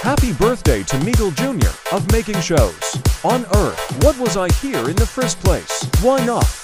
Happy birthday to MiguelJr. of making shows. On Earth, what was I here in the first place? Why not?